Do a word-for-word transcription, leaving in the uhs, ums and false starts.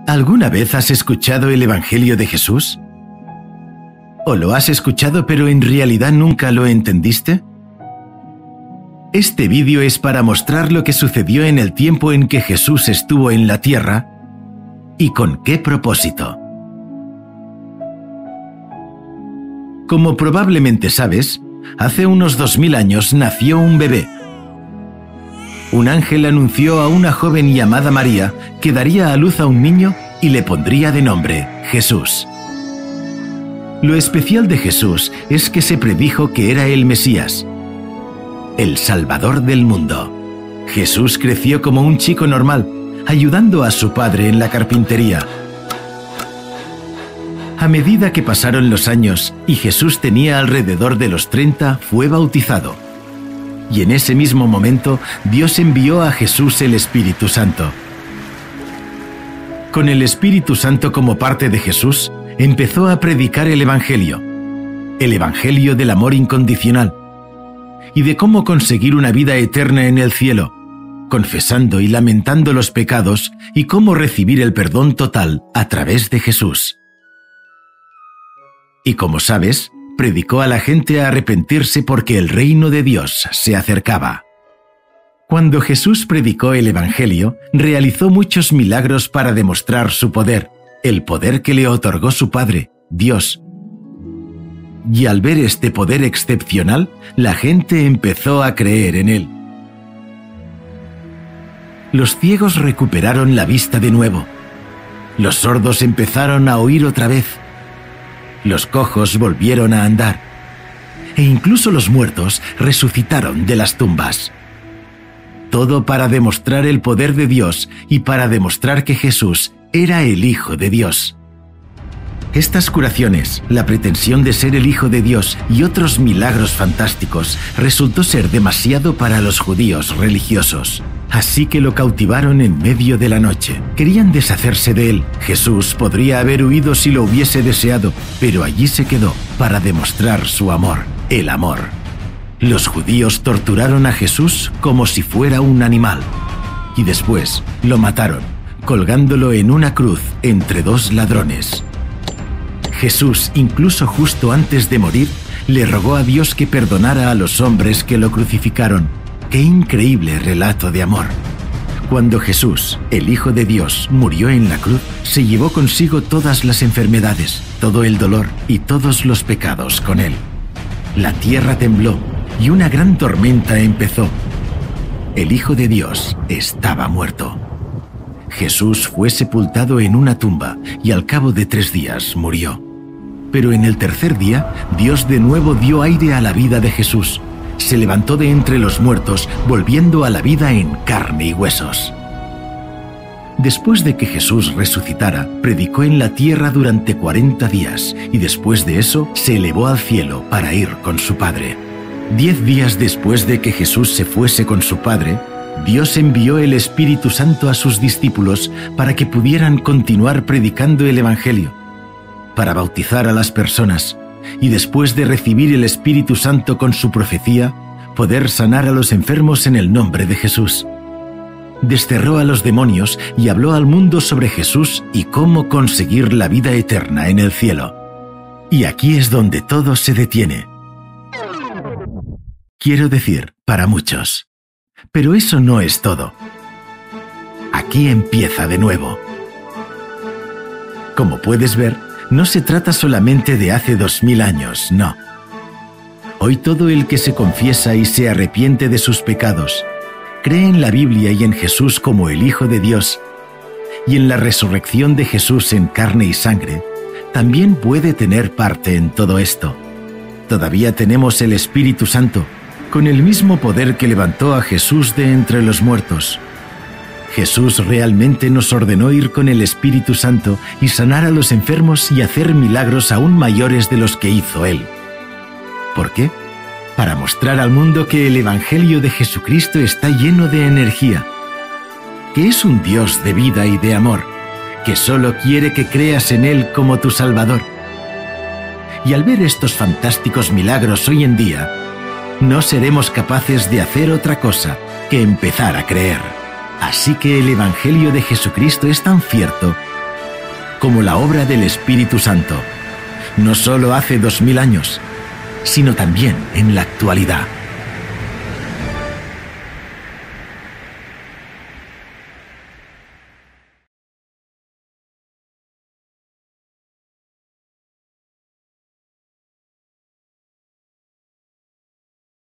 ¿Alguna vez has escuchado el Evangelio de Jesús? ¿O lo has escuchado pero en realidad nunca lo entendiste? Este vídeo es para mostrar lo que sucedió en el tiempo en que Jesús estuvo en la tierra y con qué propósito. Como probablemente sabes, hace unos dos mil años nació un bebé. Un ángel anunció a una joven llamada María que daría a luz a un niño y le pondría de nombre Jesús. Lo especial de Jesús es que se predijo que era el Mesías, el Salvador del mundo. Jesús creció como un chico normal, ayudando a su padre en la carpintería. A medida que pasaron los años y Jesús tenía alrededor de los treinta, fue bautizado. Y en ese mismo momento, Dios envió a Jesús el Espíritu Santo. Con el Espíritu Santo como parte de Jesús, empezó a predicar el Evangelio, el Evangelio del amor incondicional, y de cómo conseguir una vida eterna en el cielo, confesando y lamentando los pecados y cómo recibir el perdón total a través de Jesús. Y como sabes, predicó a la gente a arrepentirse porque el reino de Dios se acercaba. Cuando Jesús predicó el Evangelio, realizó muchos milagros para demostrar su poder, el poder que le otorgó su Padre, Dios. Y al ver este poder excepcional, la gente empezó a creer en él. Los ciegos recuperaron la vista de nuevo. Los sordos empezaron a oír otra vez. Los cojos volvieron a andar. E incluso los muertos resucitaron de las tumbas. Todo para demostrar el poder de Dios y para demostrar que Jesús era el Hijo de Dios. Estas curaciones, la pretensión de ser el Hijo de Dios y otros milagros fantásticos resultó ser demasiado para los judíos religiosos. Así que lo cautivaron en medio de la noche. Querían deshacerse de él. Jesús podría haber huido si lo hubiese deseado, pero allí se quedó para demostrar su amor, el amor. Los judíos torturaron a Jesús como si fuera un animal y después lo mataron, colgándolo en una cruz entre dos ladrones. Jesús, incluso justo antes de morir, le rogó a Dios que perdonara a los hombres que lo crucificaron. ¡Qué increíble relato de amor! Cuando Jesús, el Hijo de Dios, murió en la cruz, se llevó consigo todas las enfermedades, todo el dolor y todos los pecados con él. La tierra tembló y una gran tormenta empezó. El Hijo de Dios estaba muerto. Jesús fue sepultado en una tumba y al cabo de tres días murió. Pero en el tercer día, Dios de nuevo dio aire a la vida de Jesús. Se levantó de entre los muertos, volviendo a la vida en carne y huesos. Después de que Jesús resucitara, predicó en la tierra durante cuarenta días y después de eso se elevó al cielo para ir con su Padre. Diez días después de que Jesús se fuese con su Padre, Dios envió el Espíritu Santo a sus discípulos para que pudieran continuar predicando el Evangelio, para bautizar a las personas y después de recibir el Espíritu Santo con su profecía, poder sanar a los enfermos en el nombre de Jesús. Desterró a los demonios y habló al mundo sobre Jesús y cómo conseguir la vida eterna en el cielo. Y aquí es donde todo se detiene. Quiero decir, para muchos. Pero eso no es todo. Aquí empieza de nuevo. Como puedes ver, no se trata solamente de hace dos mil años, no. Hoy todo el que se confiesa y se arrepiente de sus pecados, cree en la Biblia y en Jesús como el Hijo de Dios, y en la resurrección de Jesús en carne y sangre, también puede tener parte en todo esto. Todavía tenemos el Espíritu Santo, con el mismo poder que levantó a Jesús de entre los muertos. Jesús realmente nos ordenó ir con el Espíritu Santo y sanar a los enfermos y hacer milagros aún mayores de los que hizo Él. ¿Por qué? Para mostrar al mundo que el Evangelio de Jesucristo está lleno de energía, que es un Dios de vida y de amor, que solo quiere que creas en Él como tu Salvador. Y al ver estos fantásticos milagros hoy en día, no seremos capaces de hacer otra cosa que empezar a creer. Así que el Evangelio de Jesucristo es tan cierto como la obra del Espíritu Santo, no solo hace dos mil años, sino también en la actualidad.